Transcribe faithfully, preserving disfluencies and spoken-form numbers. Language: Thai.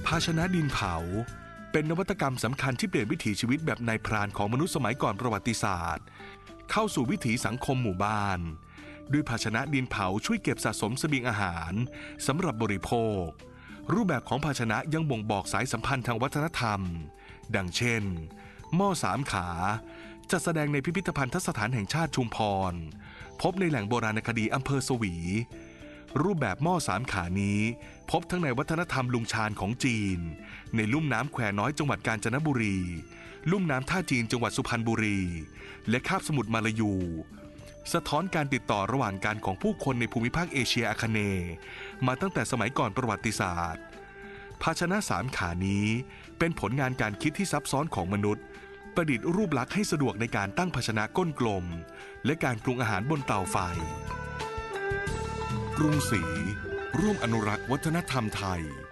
ภาชนะดินเผาเป็นนวัตกรรมสำคัญที่เปลี่ยนวิถีชีวิตแบบนายพรานของมนุษย์สมัยก่อนประวัติศาสตร์เข้าสู่วิถีสังคมหมู่บ้านด้วยภาชนะดินเผาช่วยเก็บสะสมเสบียงอาหารสำหรับบริโภครูปแบบของภาชนะยังบ่งบอกสายสัมพันธ์ทางวัฒนธรรมดังเช่นหม้อสามขาจัดแสดงในพิพิธภัณฑสถานแห่งชาติชุมพรพบในแหล่งโบราณคดีอำเภอสวีรูปแบบหม้อสามขานี้พบทั้งในวัฒนธรรมลุงชานของจีนในลุ่มน้ำแควน้อยจังหวัดกาญจนบุรีลุ่มน้ำท่าจีนจังหวัดสุพรรณบุรีและคาบสมุทรมาลายูสะท้อนการติดต่อระหว่างกันของผู้คนในภูมิภาคเอเชียอาคเนย์มาตั้งแต่สมัยก่อนประวัติศาสตร์ภาชนะสามขานี้เป็นผลงานการคิดที่ซับซ้อนของมนุษย์ประดิษฐ์รูปลักษณ์ให้สะดวกในการตั้งภาชนะก้นกลมและการปรุงอาหารบนเตาไฟกรุงศรีร่วมอนุรักษ์วัฒนธรรมไทย